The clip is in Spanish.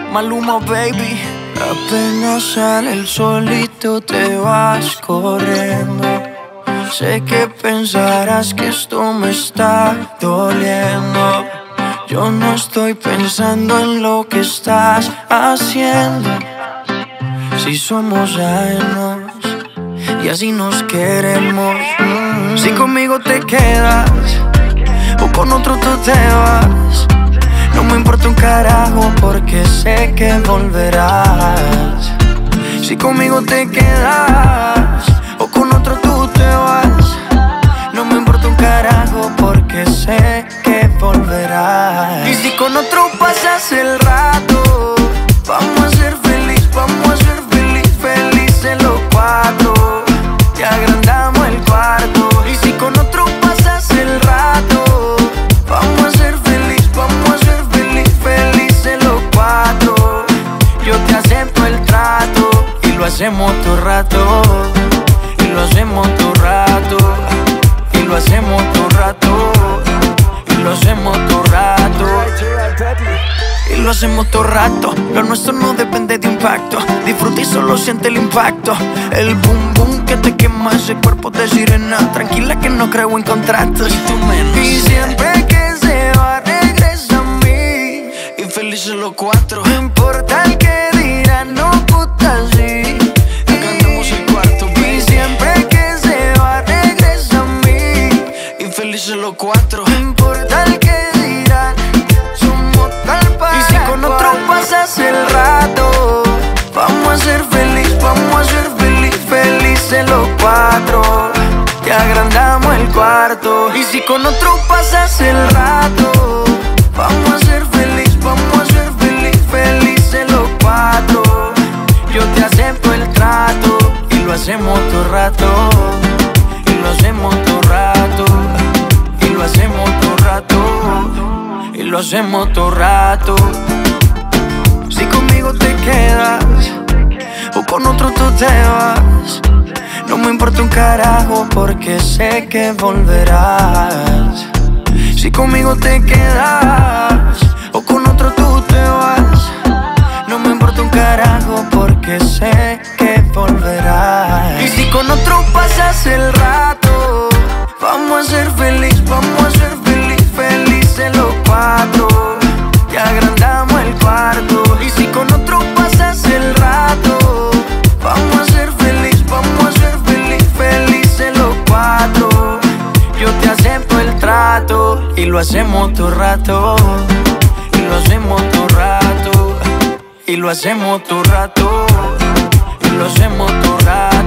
Maluma, baby. Apenas sale el solito te vas corriendo. Sé que pensarás que esto me está doliendo. Yo no estoy pensando en lo que estás haciendo. Si somos ajenos y así nos queremos. Si conmigo te quedas o con otro tú te vas, no me importa un carajo porque sé que volverás. Si conmigo te quedas o con otro tú te vas, no me importa un carajo porque sé que volverás. Y si con otro pasas el rato, vamos a ser feliz, vamos a ser felices los cuatro. Te agrandamos el cuarto. Y si con otro pasas el rato, vamos a ser feliz, vamos a ser felices los cuatro. Yo te acepto el trato y lo hacemos todo rato. Y lo hacemos todo rato. Y lo hacemos todo rato. Y lo hacemos todo rato. Y lo hacemos todo rato. Lo nuestro no depende de impacto. Disfruta y solo siente el impacto. El boom boom que te quema ese cuerpo de sirena. Tranquila que no creo en contratos. Y tú menos. Y siempre que se va regresa a mí. Y felices los cuatro. No importa el que dirán, no puta sí. Cantamos el cuarto, baby. Y siempre que se va regresa a mí. Y felices los cuatro. No importa el que dirán, somos tal para. Y si con otro pasas el rato, vamos a ser feliz, vamos a ser felices los cuatro. Te agrandamos el cuarto. Y si con otro pasas el rato, vamos a ser feliz, vamos a ser felices los cuatro. Yo te acepto el trato y lo hacemos todo rato. Y lo hacemos todo rato. Y lo hacemos todo rato. Y lo hacemos todo rato. Si conmigo te quedas o con otro tú te vas, no me importa un carajo porque sé que volverás. Si conmigo te quedas o con otro tú te vas, no me importa un carajo porque sé que volverás. Y si con otro pasas el rato, vamos a ser feliz, vamos a ser felices los cuatro. Te agrandamos el cuarto. Y si con otro pasas el rato, vamos a ser feliz, vamos a ser felices los cuatro. Yo te acepto el trato y lo hacemos todo rato. Y lo hacemos todo rato. Y lo hacemos todo rato. Y lo hacemos todo rato.